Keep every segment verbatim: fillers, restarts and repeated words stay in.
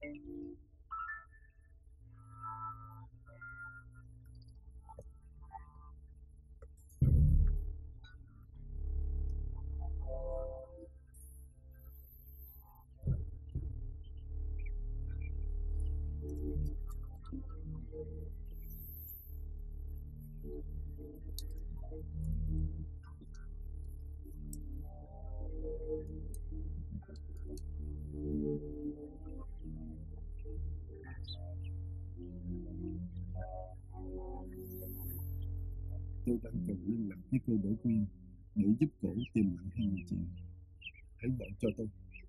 Tôi đang cần liên lạc với cô Đỗ Quyên để giúp cổ tìm lại hai người chị. Hãy gọi cho tôi.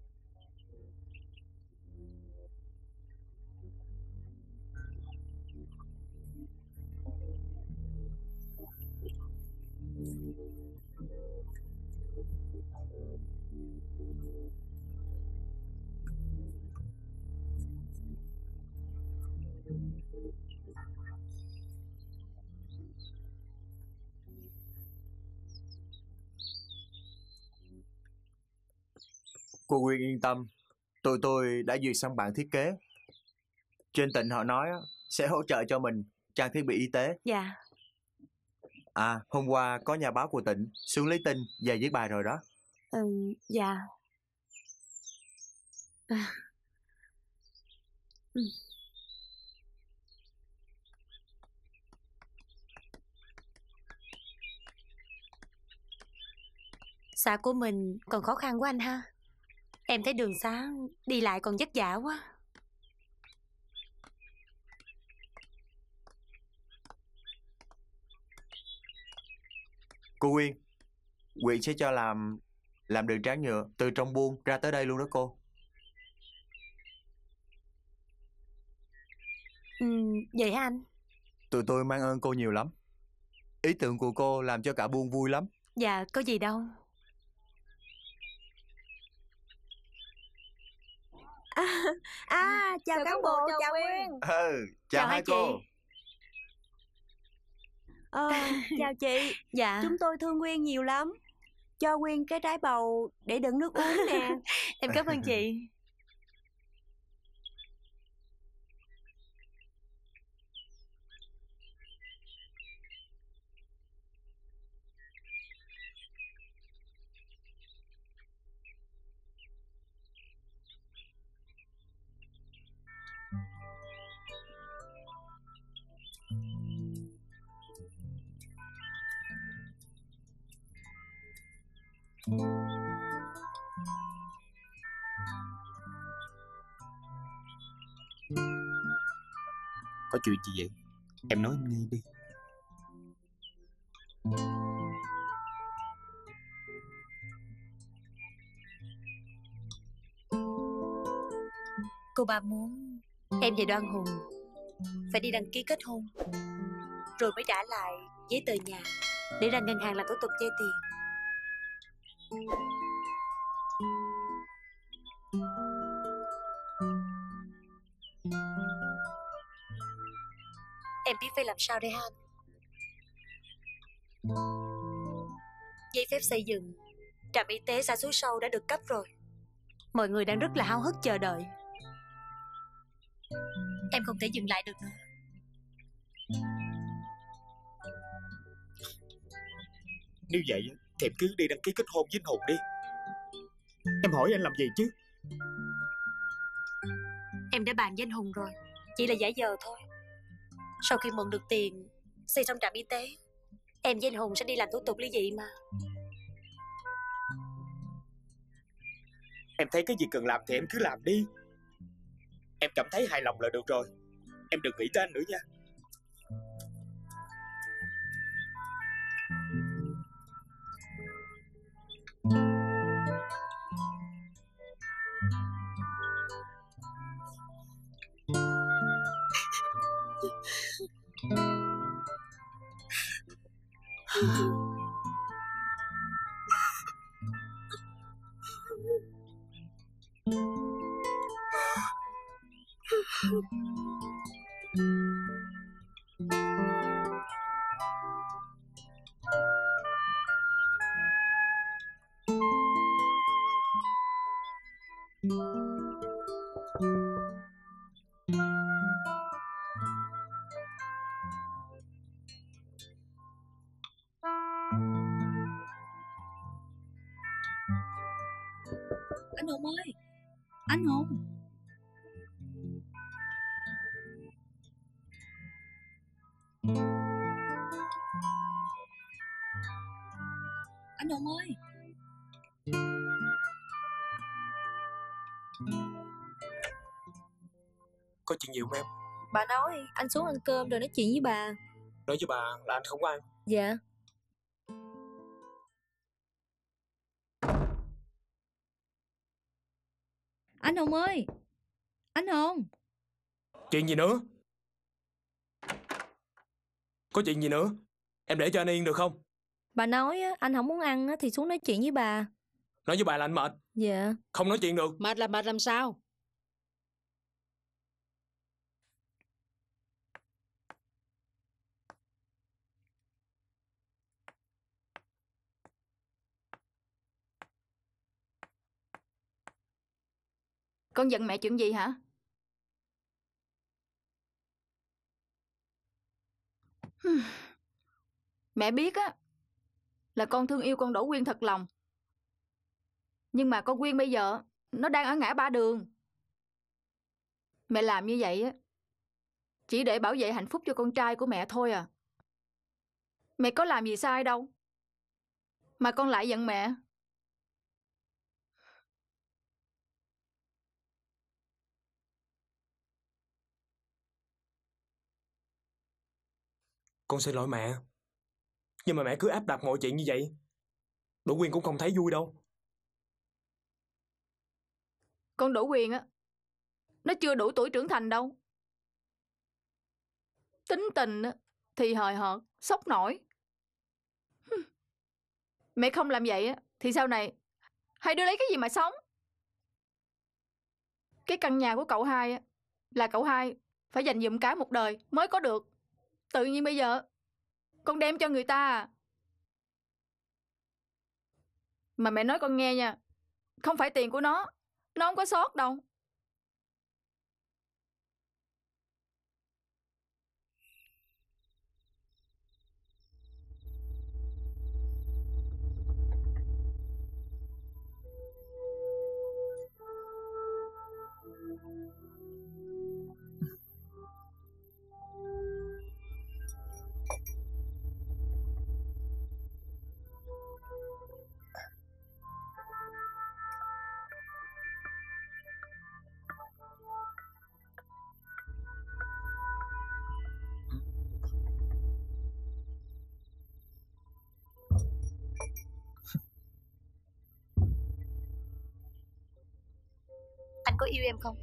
Cô Quyên yên tâm, tụi tôi đã duyệt xong bản thiết kế. Trên tỉnh họ nói sẽ hỗ trợ cho mình trang thiết bị y tế. Dạ. À, hôm qua có nhà báo của tỉnh xuống lấy tin và viết bài rồi đó. Ừ, dạ. À. Ừ. Xã của mình còn khó khăn quá anh ha. Em thấy đường xá đi lại còn vất vả quá. Cô Quyên, huyện sẽ cho làm làm đường tráng nhựa từ trong buôn ra tới đây luôn đó cô. Ừ, vậy hả anh? Tụi tôi mang ơn cô nhiều lắm. Ý tưởng của cô làm cho cả buôn vui lắm. Dạ, có gì đâu. À, à chào, chào cán bộ, chào, chào Quyên. Ừ, chào, chào hai hai cô. chị. Ờ, chào chị. Dạ. Chúng tôi thương Quyên nhiều lắm. Cho Quyên cái trái bầu để đựng nước uống nè. Em cảm ơn chị. Có chuyện gì vậy? Em nói em nghe đi. Cô ba muốn em và Đoan Hùng phải đi đăng ký kết hôn, rồi mới trả lại giấy tờ nhà để ra ngân hàng làm thủ tục vay tiền. Em biết phải làm sao đây ha anh? Giấy phép xây dựng trạm y tế xã Suối Sâu đã được cấp rồi. Mọi người đang rất là háo hức chờ đợi. Em không thể dừng lại được nữa. Nếu vậy thì em cứ đi đăng ký kết hôn với anh Hùng đi. Em hỏi anh làm gì chứ? Em đã bàn với anh Hùng rồi, chỉ là giả vờ thôi. Sau khi mượn được tiền xây xong trạm y tế, em với anh Hùng sẽ đi làm thủ tục ly dị mà. Em thấy cái gì cần làm thì em cứ làm đi. Em cảm thấy hài lòng là được rồi. Em đừng nghĩ tới anh nữa nha. Anh Hùng ơi, anh Hùng. Anh Hùng ơi. Có chuyện gì không em? Bà nói anh xuống ăn cơm rồi nói chuyện với bà. Nói với bà là anh không có ăn. Dạ. Anh Hùng ơi. Anh Hùng. Chuyện gì nữa? Có chuyện gì nữa? Em để cho anh yên được không? Bà nói anh không muốn ăn thì xuống nói chuyện với bà. Nói với bà là anh mệt. Dạ. Không nói chuyện được. Mệt là mệt làm sao? Con giận mẹ chuyện gì hả? Mẹ biết á là con thương yêu con Đỗ Quyên thật lòng. Nhưng mà con Quyên bây giờ nó đang ở ngã ba đường. Mẹ làm như vậy á chỉ để bảo vệ hạnh phúc cho con trai của mẹ thôi à. Mẹ có làm gì sai đâu mà con lại giận mẹ. Con xin lỗi mẹ. Nhưng mà mẹ cứ áp đặt mọi chuyện như vậy, Đỗ Quyên cũng không thấy vui đâu. Con Đỗ Quyên á, nó chưa đủ tuổi trưởng thành đâu. Tính tình á thì hời hợt, sốc nổi. Mẹ không làm vậy á thì sau này hai đứa lấy cái gì mà sống? Cái căn nhà của cậu hai á là cậu hai phải dành dụm cả một đời mới có được. Tự nhiên bây giờ con đem cho người ta à. Mà mẹ nói con nghe nha, không phải tiền của nó, nó không có sót đâu. Anh có yêu em không?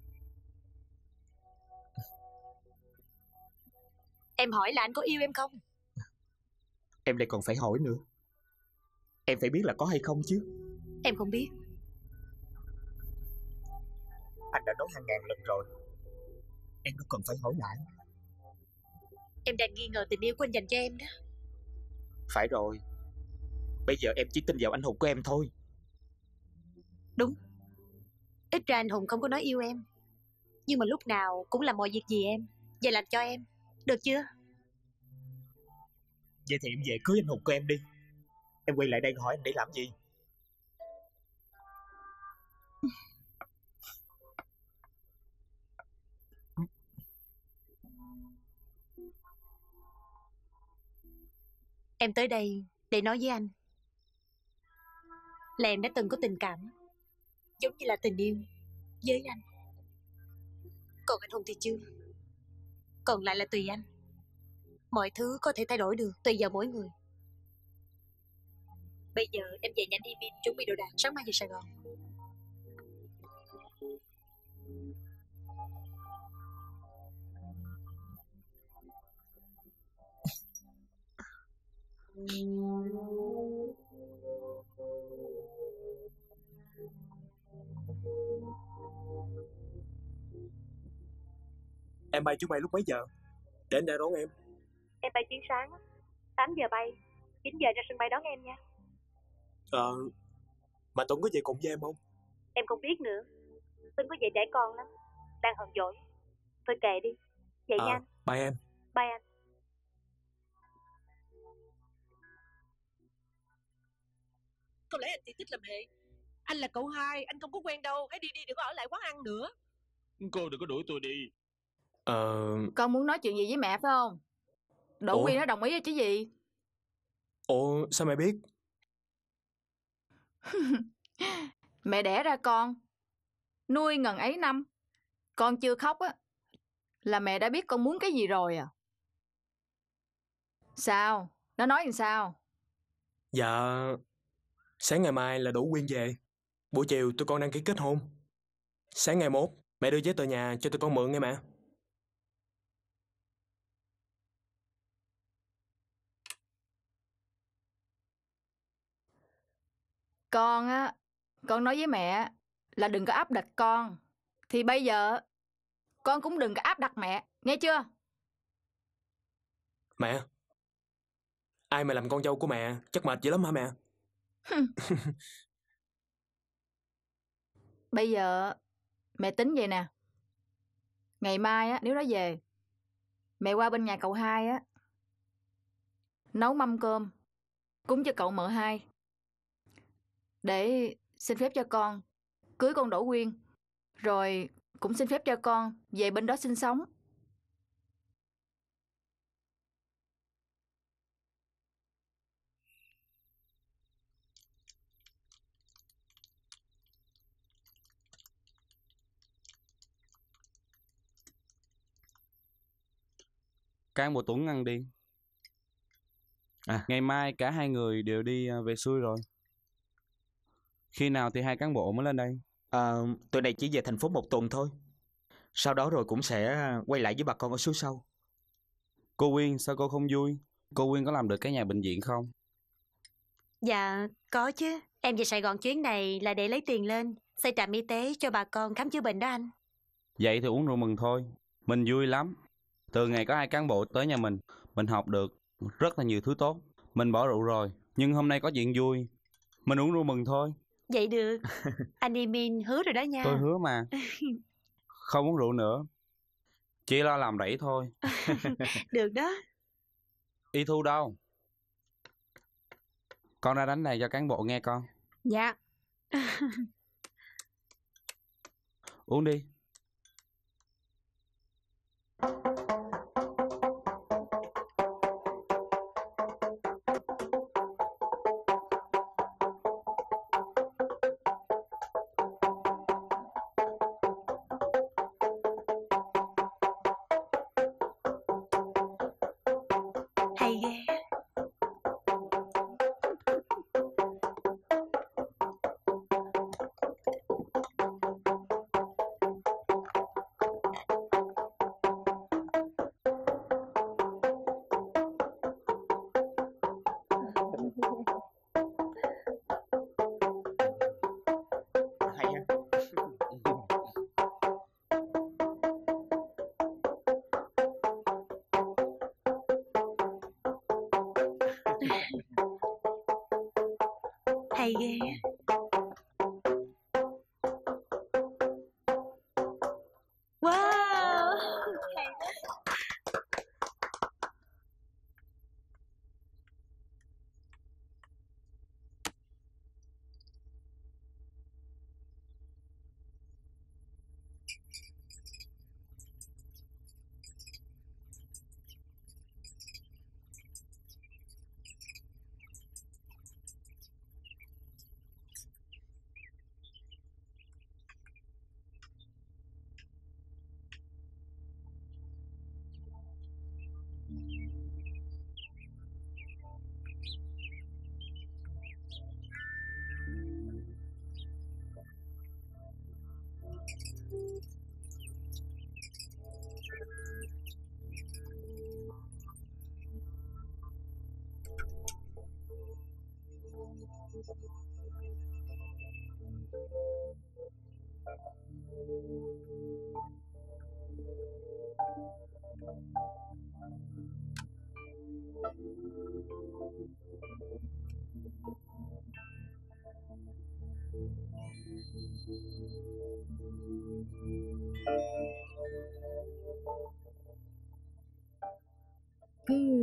Em hỏi là anh có yêu em không? Em lại còn phải hỏi nữa. Em phải biết là có hay không chứ. Em không biết. Anh đã nói hàng ngàn lần rồi, em đâu cần phải hỏi lại. Em đang nghi ngờ tình yêu của anh dành cho em đó. Phải rồi, bây giờ em chỉ tin vào anh hùng của em thôi. Đúng. Ít ra anh Hùng không có nói yêu em, nhưng mà lúc nào cũng làm mọi việc vì em và làm cho em. Được chưa? Vậy thì em về cưới anh hùng của em đi. Em quay lại đây hỏi anh để làm gì? Em tới đây để nói với anh là em đã từng có tình cảm giống như là tình yêu với anh. Còn anh Hùng thì chưa. Còn lại là tùy anh. Mọi thứ có thể thay đổi được tùy vào mỗi người. Bây giờ em về nhanh đi Bin, chuẩn bị đồ đạc, sáng mai về Sài Gòn. Em bay chuyến bay lúc mấy giờ? Để anh ra đón em. Em bay chuyến sáng, tám giờ bay, chín giờ ra sân bay đón em nha. Ờ, mà Tuấn có về cùng với em không? Em không biết nữa. Tuấn có về trẻ con lắm, đang hờn dỗi. Thôi kệ đi. Vậy Ờ, nha anh. bye em. Bye anh. Không lẽ anh chỉ thích làm hệ? Anh là cậu hai, anh không có quen đâu. Hãy đi đi, đừng có ở lại quán ăn nữa. Cô đừng có đuổi tôi đi. Ờ... Con muốn nói chuyện gì với mẹ phải không? Đỗ Ủa? Quyên nó đồng ý rồi chứ gì. Ủa sao mẹ biết? Mẹ đẻ ra con, nuôi ngần ấy năm, con chưa khóc á là mẹ đã biết con muốn cái gì rồi à. Sao? Nó nói làm sao? Dạ... Sáng ngày mai là Đủ Quyên về. Buổi chiều tụi con đăng ký kết hôn. Sáng ngày mốt mẹ đưa giấy tờ nhà cho tụi con mượn nghe mẹ. Con á, con nói với mẹ là đừng có áp đặt con. Thì bây giờ con cũng đừng có áp đặt mẹ, nghe chưa? Mẹ, ai mà làm con dâu của mẹ chắc mệt dữ lắm hả mẹ? Bây giờ mẹ tính vậy nè. Ngày mai á, nếu nó về, mẹ qua bên nhà cậu hai á, nấu mâm cơm cúng cho cậu mợ hai, để xin phép cho con cưới con Đỗ Quyên, rồi cũng xin phép cho con về bên đó sinh sống. Cán bộ Tuấn ăn đi. À, ngày mai cả hai người đều đi à, về xuôi rồi. Khi nào thì hai cán bộ mới lên đây? À, tụi này chỉ về thành phố một tuần thôi. Sau đó rồi cũng sẽ quay lại với bà con ở suối sau. Cô Quyên, sao cô không vui? Cô Quyên có làm được cái nhà bệnh viện không? Dạ, có chứ. Em về Sài Gòn chuyến này là để lấy tiền lên xây trạm y tế cho bà con khám chữa bệnh đó anh. Vậy thì uống rượu mừng thôi. Mình vui lắm. Từ ngày có hai cán bộ tới nhà mình, mình học được rất là nhiều thứ tốt. Mình bỏ rượu rồi, nhưng hôm nay có chuyện vui. Mình uống rượu mừng thôi. Vậy được. Anh Emin hứa rồi đó nha. Tôi hứa mà. Không uống rượu nữa. Chỉ lo làm rẫy thôi. Được đó. Y Thu đâu? Con ra đánh này cho cán bộ nghe con. Dạ. Uống đi. Hay ghê. Hay ha. Hay ghê. Wow.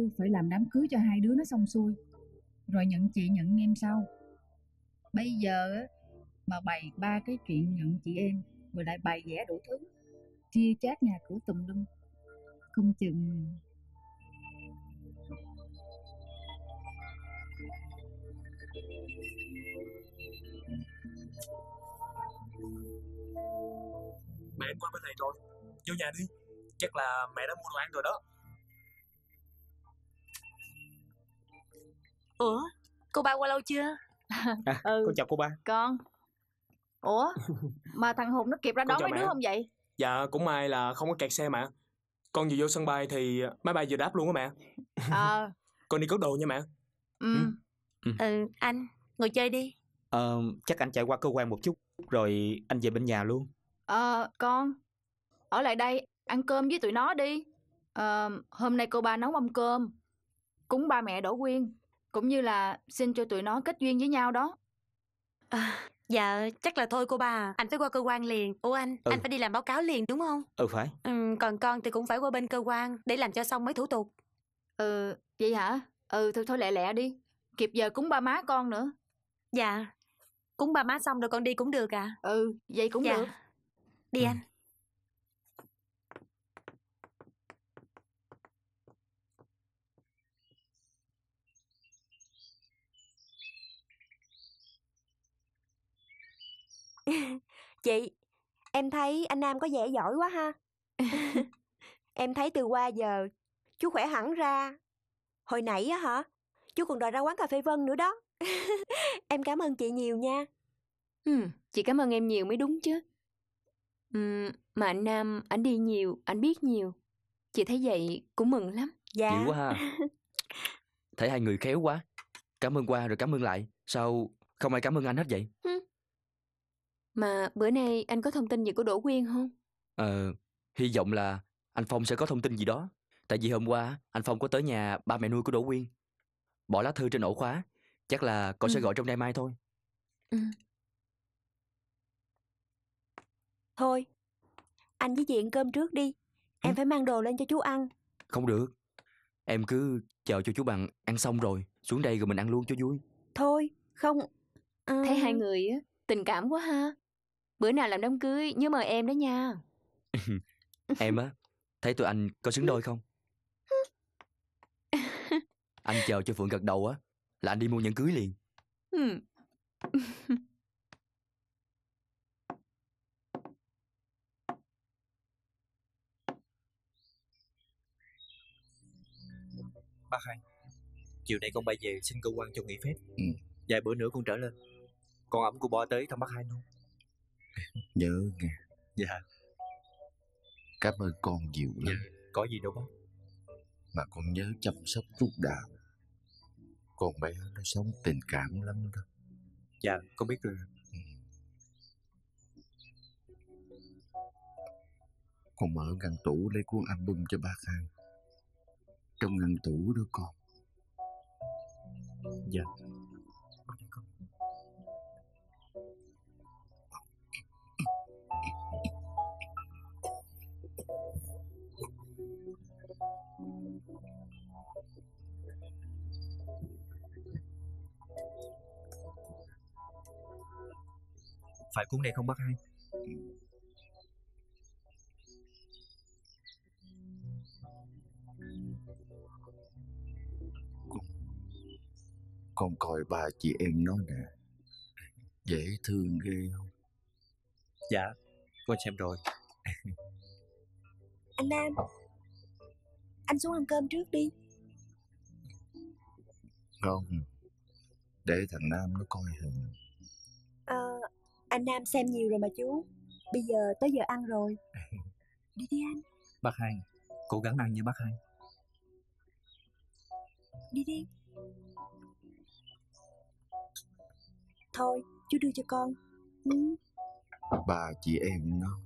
phải làm đám cưới cho hai đứa nó xong xuôi, rồi nhận chị nhận em sau. Bây giờ á, mà bày ba cái chuyện nhận chị em, rồi lại bày vẽ đủ thứ, chia chác nhà cửa tùm lum, không chừng... Mẹ em qua bên này rồi, vô nhà đi. Chắc là mẹ đã mua đồ ăn rồi đó. Ủa, cô ba qua lâu chưa? À, Ừ. con chào cô ba. Con. Ủa, mà thằng Hùng nó kịp ra Con đón chào mấy mẹ. đứa không vậy? Dạ cũng may là không có kẹt xe mẹ. Con vừa vô sân bay thì máy bay vừa đáp luôn á mẹ. Ờ. Con đi cất đồ nha mẹ. Ừ. Ừ, anh, ngồi chơi đi. Ờ, chắc anh chạy qua cơ quan một chút, rồi anh về bên nhà luôn. Ờ, con. Ở lại đây, ăn cơm với tụi nó đi. Ờ, hôm nay cô ba nấu mâm cơm, cúng ba mẹ Đỗ Quyên, cũng như là xin cho tụi nó kết duyên với nhau đó. À, dạ, chắc là thôi cô ba à. Anh phải qua cơ quan liền. Ủa anh, Ừ. anh phải đi làm báo cáo liền đúng không? Ừ phải. Ừ, còn con thì cũng phải qua bên cơ quan để làm cho xong mấy thủ tục. Ừ, vậy hả? Ừ, thôi thôi lẹ lẹ đi. Kịp giờ cúng ba má con nữa. Dạ, cúng ba má xong rồi con đi cũng được à? Ừ, vậy cũng Dạ. được. Đi Ừ. anh. Chị, em thấy anh Nam có vẻ giỏi quá ha. Em thấy từ qua giờ chú khỏe hẳn ra. Hồi nãy á hả, chú còn đòi ra quán cà phê Vân nữa đó. Em cảm ơn chị nhiều nha. Ừ, chị cảm ơn em nhiều mới đúng chứ. Ừ, mà anh Nam, anh đi nhiều, anh biết nhiều. Chị thấy vậy cũng mừng lắm. Dạ. Dữ quá ha. Thấy hai người khéo quá. Cảm ơn qua rồi cảm ơn lại. Sao không ai cảm ơn anh hết vậy? Mà bữa nay anh có thông tin gì của Đỗ Quyên không? Ờ, hy vọng là anh Phong sẽ có thông tin gì đó. Tại vì hôm qua anh Phong có tới nhà ba mẹ nuôi của Đỗ Quyên, bỏ lá thư trên ổ khóa. Chắc là con Ừ. sẽ gọi trong đêm mai thôi. Ừ. Thôi, anh với chị ăn cơm trước đi. Em phải mang đồ lên cho chú ăn. Không được. Em cứ chờ cho chú Bằng ăn xong rồi xuống đây rồi mình ăn luôn cho vui. Thôi, không... ờ, Thấy hai người á, tình cảm quá ha. Bữa nào làm đám cưới nhớ mời em đó nha. Em á, thấy tụi anh có xứng đôi không? Anh chờ cho Phượng gật đầu á là anh đi mua nhẫn cưới liền. Ừ. Bác hai, chiều nay con bay về xin cơ quan cho nghỉ phép. Ừ. Vài bữa nữa con trở lên. Con ẵm cô Bo tới thăm bác hai luôn. Nhớ nghe. Dạ. Cảm ơn con nhiều lắm. Dạ. Có gì đâu bác. Mà con nhớ chăm sóc Trúc Đào. Con bé nó sống tình cảm lắm đó. Dạ, con biết rồi. Ừ. Con mở ngăn tủ lấy cuốn album cho bác hai. Trong ngăn tủ đó con. Dạ. Phải cuốn này không bác hai? Con, con coi ba chị em nó nè. Dễ thương ghê không? Dạ, con xem rồi. Anh Nam, anh xuống ăn cơm trước đi. Không, để thằng Nam nó coi hình. Ờ, anh Nam xem nhiều rồi mà chú. Bây giờ tới giờ ăn rồi. Đi đi anh. Bác hai, cố gắng ăn nha bác hai. Đi đi. Thôi, chú đưa cho con. Ừ. Ba chị em nó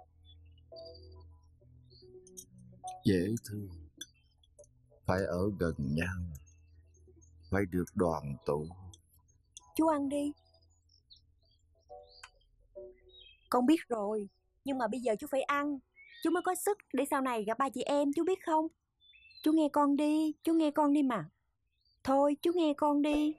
dễ thương, phải ở gần nhau, phải được đoàn tụ. Chú ăn đi. Con biết rồi, nhưng mà bây giờ chú phải ăn. Chú mới có sức để sau này gặp ba chị em, chú biết không? chú nghe con đi, chú nghe con đi mà. Thôi, chú nghe con đi.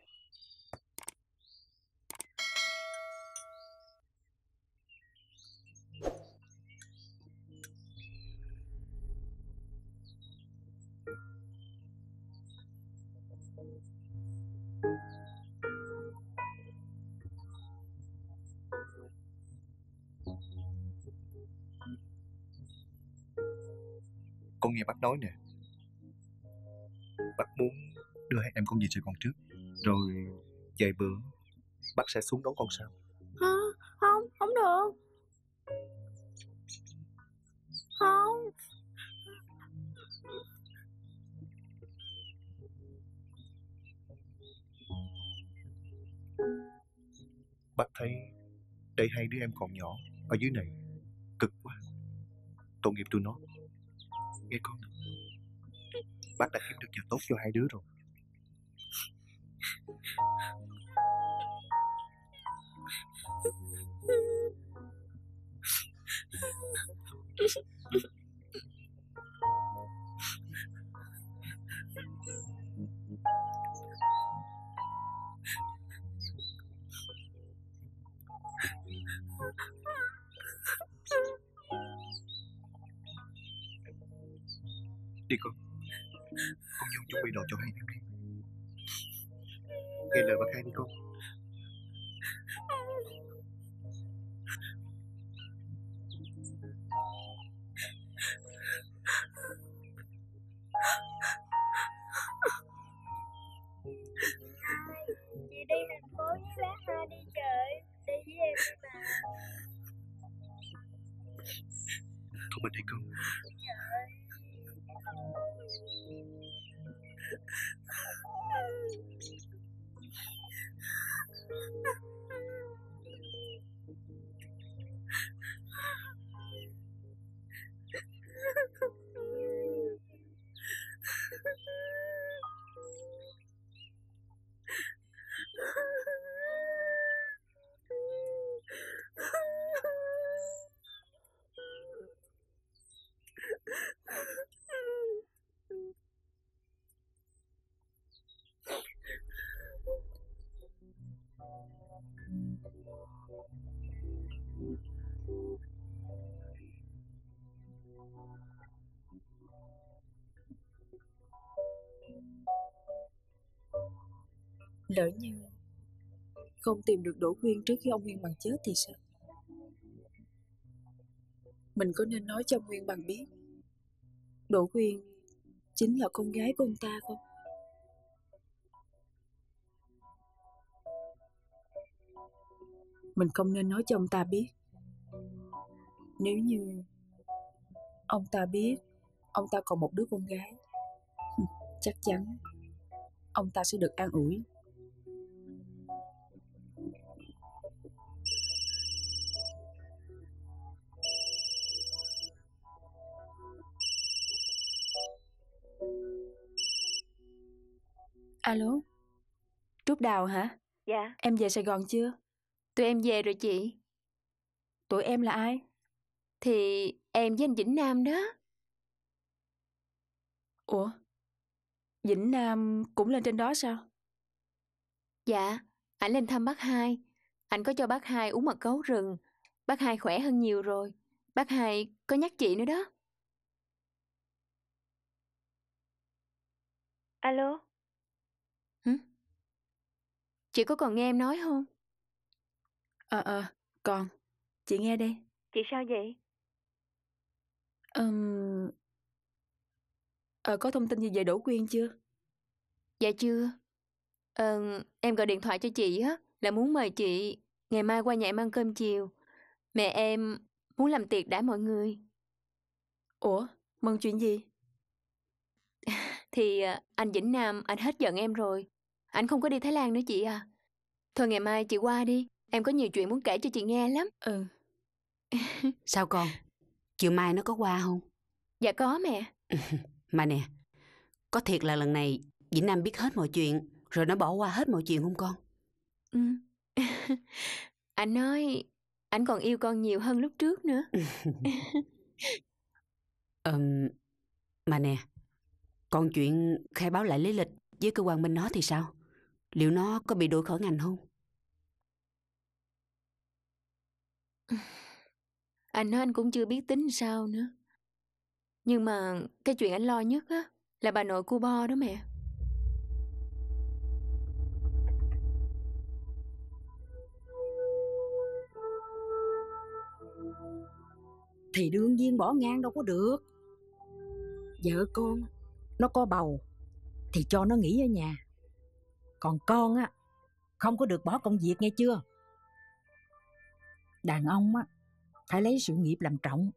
Con nghe bác nói nè, bác muốn đưa hai em con về Sài Gòn trước, rồi vài bữa bác sẽ xuống đón con sao? Hả? Không, không được. Không. Bác thấy để hai đứa em còn nhỏ ở dưới này cực quá, tội nghiệp tụi nó. Nghe con, bác đã kiếm được nhà tốt cho hai đứa rồi. Đi con, con vô chuẩn bị đồ cho hai em đi. Nghe lời bác hai đi con. Chị đi thành phố với bác hai đi chơi, đi với em đi mà. Thôi mình đi con. Lỡ như không tìm được Đỗ Quyên trước khi ông Nguyên Bằng chết thì sao? Mình có nên nói cho ông Nguyên Bằng biết Đỗ Quyên chính là con gái của ông ta không? Mình không nên nói cho ông ta biết. Nếu như ông ta biết ông ta còn một đứa con gái, chắc chắn ông ta sẽ được an ủi. Alo, Trúc Đào hả? Dạ. Em về Sài Gòn chưa? Tụi em về rồi chị. Tụi em là ai? Thì em với anh Vĩnh Nam đó. Ủa, Vĩnh Nam cũng lên trên đó sao? Dạ, ảnh lên thăm bác hai. Ảnh có cho bác hai uống mật gấu rừng. Bác hai khỏe hơn nhiều rồi. Bác hai có nhắc chị nữa đó. Alo? Hử? Chị có còn nghe em nói không? Ờ ờ, còn. Chị nghe đây. Chị sao vậy? Ừm... Ờ, có thông tin gì về Đỗ Quyên chưa? Dạ chưa. Ờ, em gọi điện thoại cho chị á, là muốn mời chị ngày mai qua nhà em ăn cơm chiều. Mẹ em muốn làm tiệc đãi mọi người. Ủa, mừng chuyện gì? Thì anh Vĩnh Nam, anh hết giận em rồi. Anh không có đi Thái Lan nữa chị à. Thôi ngày mai chị qua đi. Em có nhiều chuyện muốn kể cho chị nghe lắm. Ừ. Sao con? Chiều mai nó có qua không? Dạ có mẹ. Mà nè, có thiệt là lần này Vĩnh Nam biết hết mọi chuyện rồi nó bỏ qua hết mọi chuyện không con? Ừ. Anh nói anh còn yêu con nhiều hơn lúc trước nữa. um, Mà nè, Còn chuyện khai báo lại lý lịch với cơ quan bên nó thì sao? Liệu nó có bị đuổi khỏi ngành không? Anh nói anh cũng chưa biết tính sao nữa. Nhưng mà cái chuyện anh lo nhất á là bà nội cu Bo đó mẹ. Thì đương nhiên bỏ ngang đâu có được. Vợ con nó có bầu thì cho nó nghỉ ở nhà. Còn con á, không có được bỏ công việc nghe chưa? Đàn ông á, phải lấy sự nghiệp làm trọng.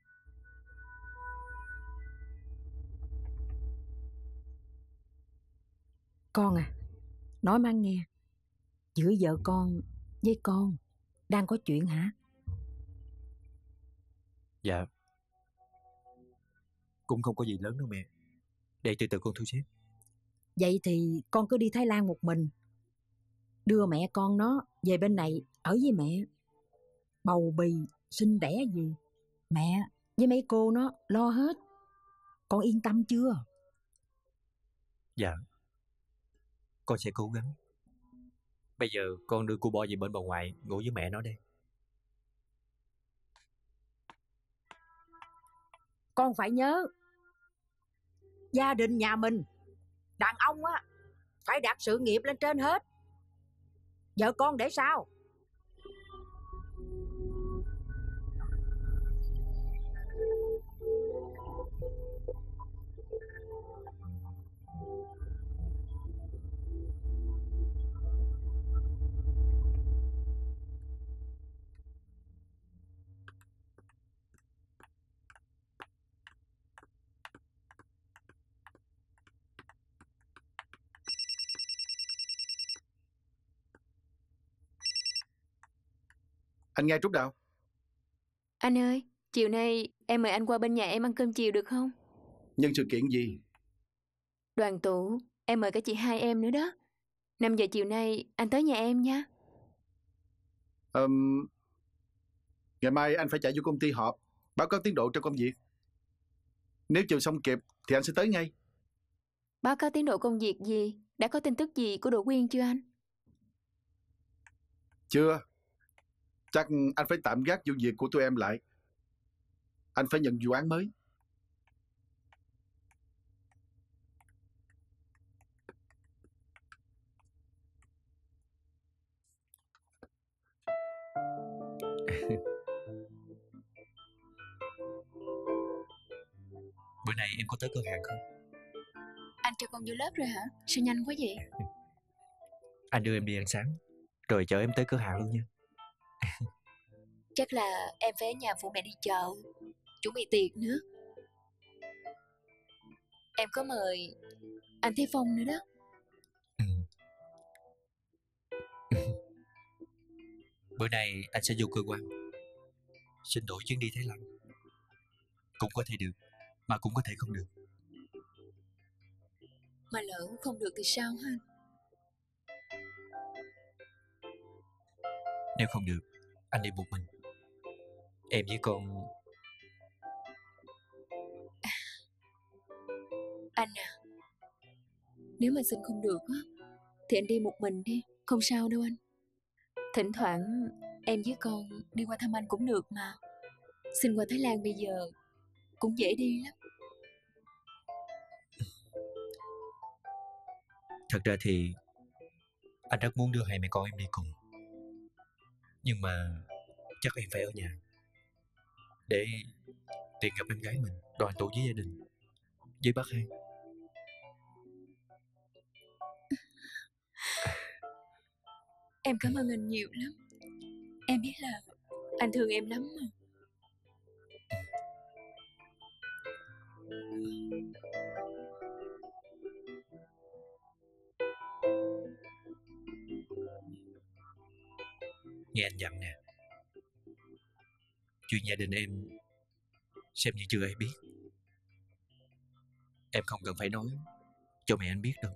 Con à, nói má nghe, giữa vợ con với con đang có chuyện hả? Dạ, cũng không có gì lớn đâu mẹ. Để từ từ con thu xếp. Vậy thì con cứ đi Thái Lan một mình, đưa mẹ con nó về bên này ở với mẹ. Bầu bì, sinh đẻ gì, mẹ với mấy cô nó lo hết. Con yên tâm chưa? Dạ, con sẽ cố gắng. Bây giờ con đưa cô Bo về bên bà ngoại ngủ với mẹ nó đây. Con phải nhớ, gia đình nhà mình, đàn ông á, phải đặt sự nghiệp lên trên hết. Vợ con để sao? Anh nghe Trúc Đào. Anh ơi, chiều nay em mời anh qua bên nhà em ăn cơm chiều được không? Nhân sự kiện gì? Đoàn tụ, em mời cả chị hai em nữa đó. năm giờ chiều nay anh tới nhà em nha. um, Ngày mai anh phải chạy vô công ty họp, báo cáo tiến độ trong công việc. Nếu chiều xong kịp thì anh sẽ tới ngay. Báo cáo tiến độ công việc gì? Đã có tin tức gì của Đỗ Quyên chưa anh? Chưa. Chắc anh phải tạm gác vụ việc của tụi em lại. Anh phải nhận vụ án mới. Bữa nay em có tới cửa hàng không? Anh cho con vô lớp rồi hả? Sao nhanh quá vậy? Anh đưa em đi ăn sáng, rồi chở em tới cửa hàng luôn nha. Chắc là em phải ở nhà phụ mẹ đi chợ, chuẩn bị tiệc nữa. Em có mời anh Thế Phong nữa đó. Bữa nay anh sẽ vô cơ quan, xin đổi chuyến đi Thái Lan. Cũng có thể được, mà cũng có thể không được. Mà lỡ không được thì sao ha? Nếu không được, anh đi một mình. Em với con... Anh à, nếu mà xin không được á, thì anh đi một mình đi, không sao đâu anh. Thỉnh thoảng em với con đi qua thăm anh cũng được mà. Xin qua Thái Lan bây giờ cũng dễ đi lắm. Thật ra thì anh rất muốn đưa hai mẹ con em đi cùng, nhưng mà chắc em phải ở nhà để tiện gặp em gái mình, đoàn tụ với gia đình, với bác hai. Em cảm ơn anh nhiều lắm. Em biết là anh thương em lắm mà. Nghe anh dặn nè, chuyện gia đình em xem như chưa ai biết. Em không cần phải nói cho mẹ anh biết đâu.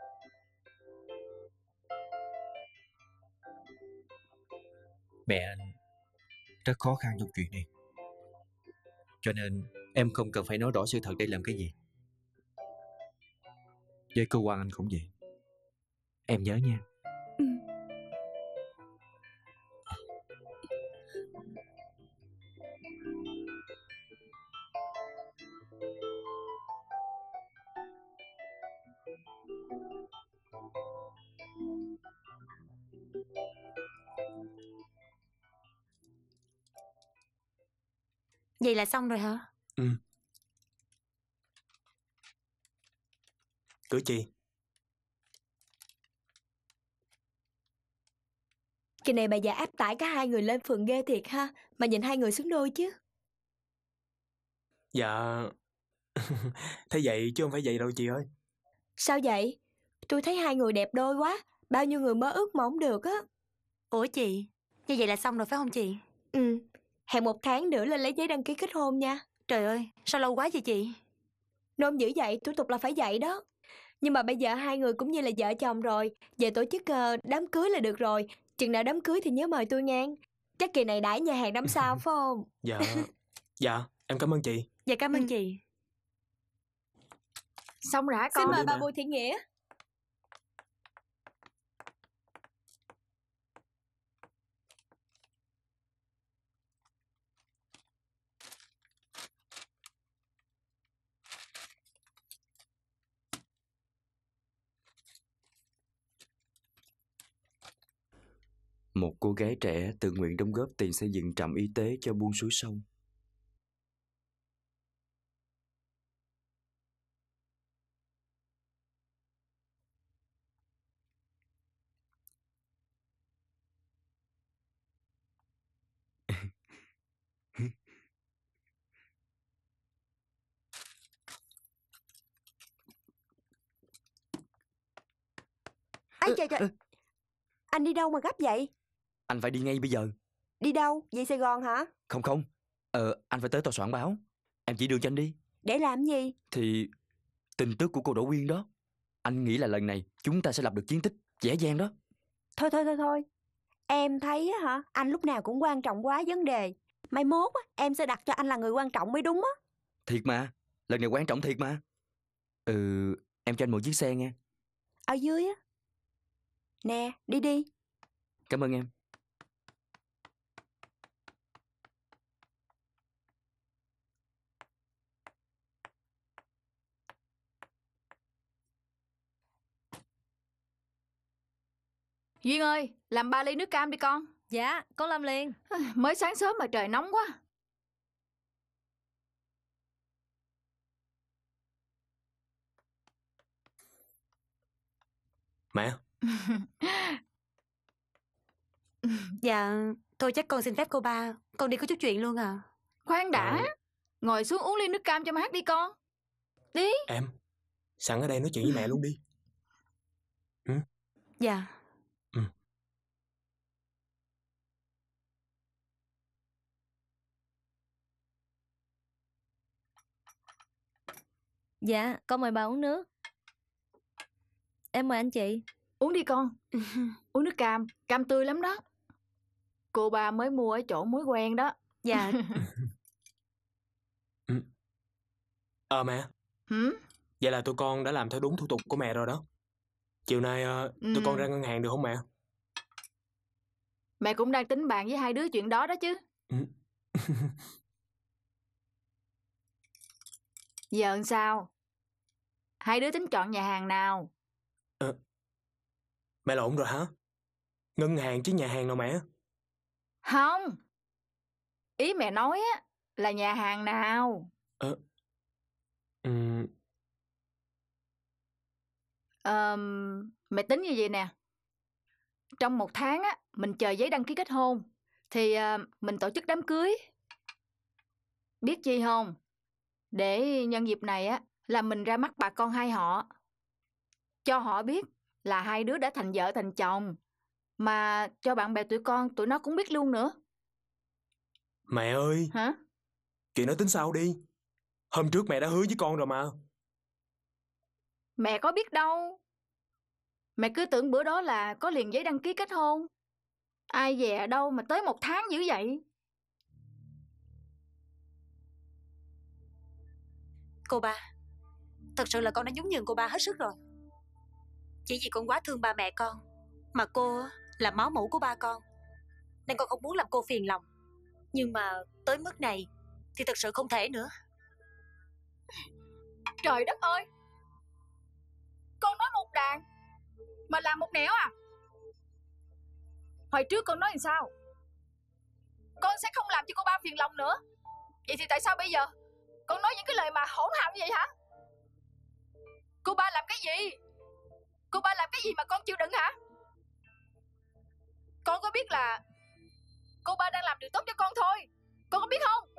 Mẹ anh rất khó khăn trong chuyện này, cho nên em không cần phải nói rõ sự thật để làm cái gì. với cơ quan anh cũng vậy. Em nhớ nha. Ừ. Vậy là xong rồi hả? Ừ. Cử chi? Kỳ này bà già áp tải cả hai người lên phường ghê thiệt ha. Mà nhìn hai người xứng đôi chứ. Dạ. Thế vậy chứ không phải vậy đâu chị ơi. Sao vậy? Tôi thấy hai người đẹp đôi quá. Bao nhiêu người mơ ước mà không được á. Ủa chị, như vậy là xong rồi phải không chị? Ừ. Hẹn một tháng nữa lên lấy giấy đăng ký kết hôn nha. Trời ơi, sao lâu quá vậy chị? Nôm dữ vậy, thủ tục là phải vậy đó. Nhưng mà bây giờ hai người cũng như là vợ chồng rồi. Về tổ chức uh, đám cưới là được rồi. Chừng nào đám cưới thì nhớ mời tôi nha. Chắc kỳ này đãi nhà hàng năm sao phải không? Dạ. Dạ, em cảm ơn chị. Dạ cảm ơn Ừ. chị. Xong rồi hả con? Xin mời đi bà mà. Bùi Thị Nghĩa. Một cô gái trẻ tự nguyện đóng góp tiền xây dựng trạm y tế cho buôn suối sông. Ây trời trời. Anh đi đâu mà gấp vậy? Anh phải đi ngay bây giờ. Đi đâu? Về Sài Gòn hả? Không không, ờ, anh phải tới tòa soạn báo. Em chỉ đường cho anh đi. Để làm gì? Thì tin tức của cô Đỗ Quyên đó. Anh nghĩ là lần này chúng ta sẽ lập được chiến tích dễ dàng đó. Thôi thôi thôi thôi. Em thấy á hả, anh lúc nào cũng quan trọng quá vấn đề. Mai mốt á, em sẽ đặt cho anh là người quan trọng mới đúng á. Thiệt mà, lần này quan trọng thiệt mà. Ừ, em cho anh một chiếc xe nha. Ở dưới á. Nè, đi đi. Cảm ơn em. Duyên ơi, làm ba ly nước cam đi con. Dạ, con làm liền. Mới sáng sớm mà trời nóng quá. Mẹ. Dạ, thôi chắc con xin phép cô ba. Con đi có chút chuyện luôn à. Khoan đã. Ờ. Ngồi xuống uống ly nước cam cho má hát đi con. Đi. Em, sẵn ở đây nói chuyện với mẹ luôn đi. Ừ? Dạ. Ừ. Dạ, con mời bà uống nước. Em mời anh chị. Uống đi con. Uống nước cam, cam tươi lắm đó. Cô ba mới mua ở chỗ mối quen đó. Dạ. Ờ mẹ. Hử? Vậy là tụi con đã làm theo đúng thủ tục của mẹ rồi đó. Chiều nay uh, tụi Ừ. con ra ngân hàng được không mẹ? Mẹ cũng đang tính bàn với hai đứa chuyện đó đó chứ. Ừ. Giờ làm sao? Hai đứa tính chọn nhà hàng nào? Ờ. Mẹ lộn rồi hả? Ngân hàng chứ nhà hàng nào mẹ? Không. Ý mẹ nói á là nhà hàng nào? Ờ. Ừ. Ờm, mẹ tính như vậy nè. Trong một tháng á, mình chờ giấy đăng ký kết hôn. Thì ờ, mình tổ chức đám cưới. Biết chi không? Để nhân dịp này á, là mình ra mắt bà con hai họ. Cho họ biết là hai đứa đã thành vợ thành chồng. Mà cho bạn bè tụi con, tụi nó cũng biết luôn nữa. Mẹ ơi. Hả? Chuyện đó tính sau đi. Hôm trước mẹ đã hứa với con rồi mà. Mẹ có biết đâu. Mẹ cứ tưởng bữa đó là có liền giấy đăng ký kết hôn. Ai dè đâu mà tới một tháng dữ vậy. Cô ba, thật sự là con đã nhún nhường cô ba hết sức rồi. Chỉ vì con quá thương ba mẹ con, mà cô là máu mủ của ba con, nên con không muốn làm cô phiền lòng. Nhưng mà tới mức này thì thật sự không thể nữa. Trời đất ơi, con nói một đàn mà làm một nẻo à? Hồi trước con nói làm sao? Con sẽ không làm cho cô ba phiền lòng nữa. Vậy thì tại sao bây giờ con nói những cái lời mà hỗn hàm như vậy hả? Cô ba làm cái gì? Cô ba làm cái gì mà con chịu đựng hả? Con có biết là cô ba đang làm điều tốt cho con thôi, con có biết không?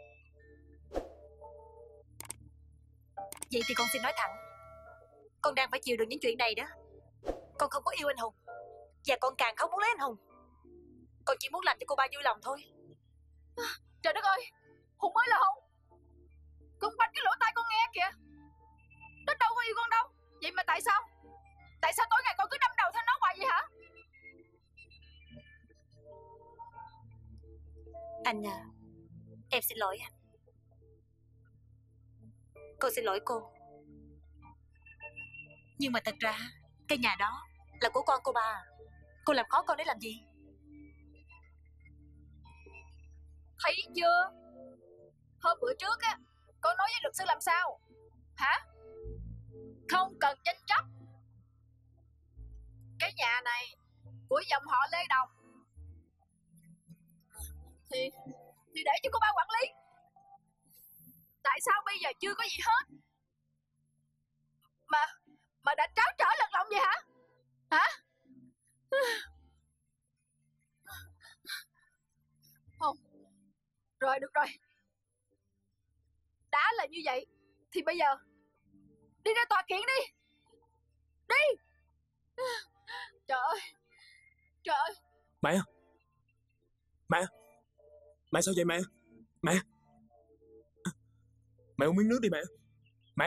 Vậy thì con xin nói thẳng, con đang phải chịu được những chuyện này đó. Con không có yêu anh Hùng, và con càng không muốn lấy anh Hùng. Con chỉ muốn làm cho cô ba vui lòng thôi. Trời đất ơi, Hùng mới là Hùng. Con quanh cái lỗ tai con nghe kìa. Nó đâu có yêu con đâu. Vậy mà tại sao? Tại sao tối ngày con cứ đâm đầu theo nó hoài vậy hả? Anh à, em xin lỗi anh. Con xin lỗi cô. Nhưng mà thật ra cái nhà đó là của con cô ba. Cô làm khó con để làm gì? Thấy chưa? Hôm bữa trước á, con nói với luật sư làm sao? Hả? Không cần tranh chấp. Cái nhà này của dòng họ Lê Đồng Thì Thì để cho cô ba quản lý. Tại sao bây giờ chưa có gì hết Mà Mà đã tráo trở lật lọng vậy hả? Hả? Không. Rồi được rồi. Đã là như vậy thì bây giờ đi ra tòa kiện đi. Đi. Trời ơi. Trời ơi. Mẹ. Mẹ. Mẹ sao vậy mẹ? Mẹ. Mẹ uống miếng nước đi mẹ. Mẹ.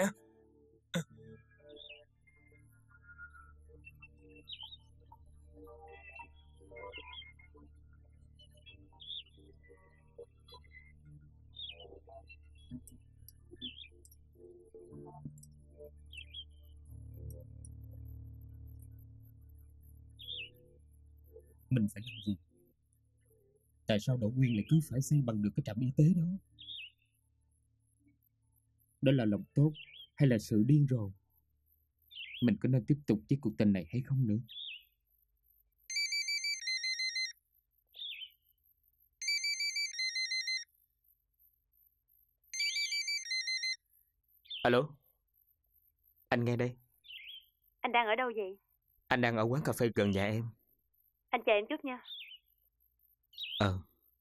Mình phải làm gì? Tại sao Đỗ Quyên lại cứ phải xây bằng được cái trạm y tế đó? Đó là lòng tốt hay là sự điên rồ? Mình có nên tiếp tục với cuộc tình này hay không nữa? Alo. Anh nghe đây. Anh đang ở đâu vậy? Anh đang ở quán cà phê gần nhà em. Anh chờ em chút nha. Ờ.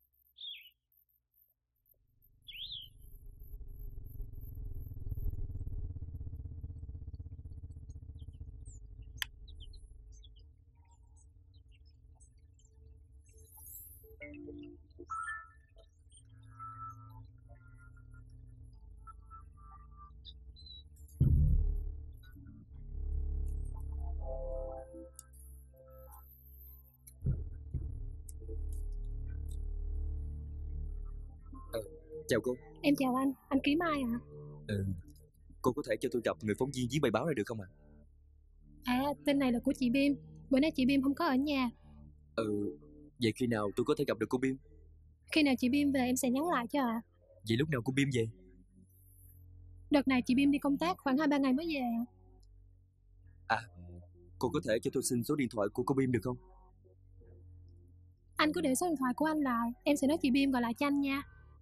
Chào cô. Em chào anh, anh kiếm ai ạ? À? Ừ. Cô có thể cho tôi gặp người phóng viên viết bài báo này được không ạ? À? à, tên này là của chị Bim. Bữa nay chị Bim không có ở nhà. Ừ, vậy khi nào tôi có thể gặp được cô Bim? Khi nào chị Bim về em sẽ nhắn lại cho ạ. À. Vậy lúc nào cô Bim về? Đợt này chị Bim đi công tác khoảng hai ba ngày mới về ạ. À, cô có thể cho tôi xin số điện thoại của cô Bim được không? Anh cứ để số điện thoại của anh lại, em sẽ nói chị Bim gọi lại cho anh nha.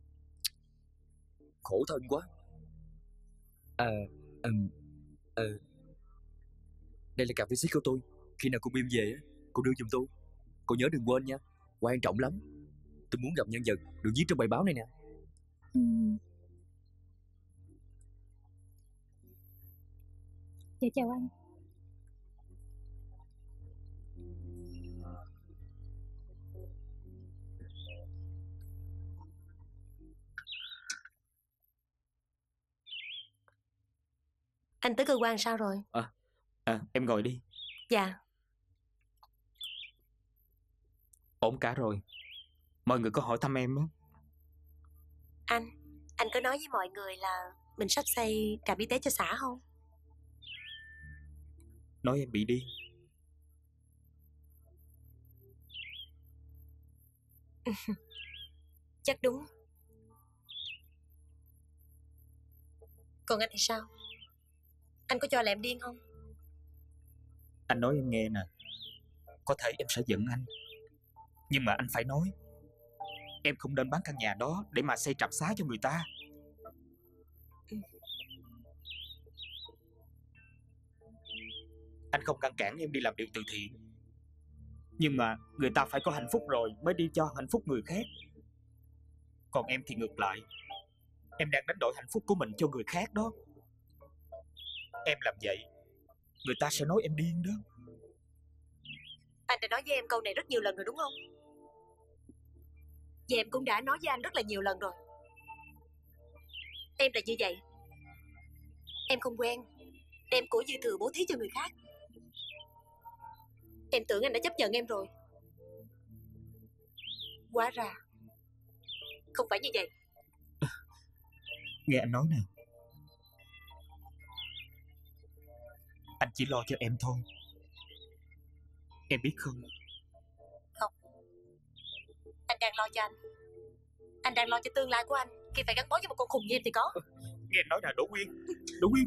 Khổ thân quá. À, um, uh, đây là cà phê ship của tôi. Khi nào cô Bim về, cô đưa giùm tôi. Cô nhớ đừng quên nha, quan trọng lắm. Tôi muốn gặp nhân vật được viết trong bài báo này nè. Ừ. Dạ chào anh. Anh tới cơ quan sao rồi? À, à em ngồi đi. Dạ. Ổn cả rồi. Mọi người có hỏi thăm em á. Anh, anh có nói với mọi người là mình sắp xây trạm y tế cho xã không? nói em bị điên. Chắc đúng. Còn anh thì sao? Anh có cho là em điên không? Anh nói em nghe nè, có thể em sẽ giận anh, nhưng mà anh phải nói em không nên bán căn nhà đó để mà xây trạm xá cho người ta. Anh không ngăn cản em đi làm điều từ thiện, nhưng mà người ta phải có hạnh phúc rồi mới đi cho hạnh phúc người khác. Còn em thì ngược lại, em đang đánh đổi hạnh phúc của mình cho người khác đó. Em làm vậy, người ta sẽ nói em điên đó. Anh đã nói với em câu này rất nhiều lần rồi đúng không? Và em cũng đã nói với anh rất là nhiều lần rồi. Em là như vậy. Em không quen đem của dư thừa bố thí cho người khác. Em tưởng anh đã chấp nhận em rồi. Hóa ra không phải như vậy. Nghe anh nói nè, anh chỉ lo cho em thôi, em biết không? Không, anh đang lo cho anh. Anh đang lo cho tương lai của anh. Khi phải gắn bó với một con khùng như em thì có. Nghe anh nói là Đỗ Nguyên. Đỗ Nguyên.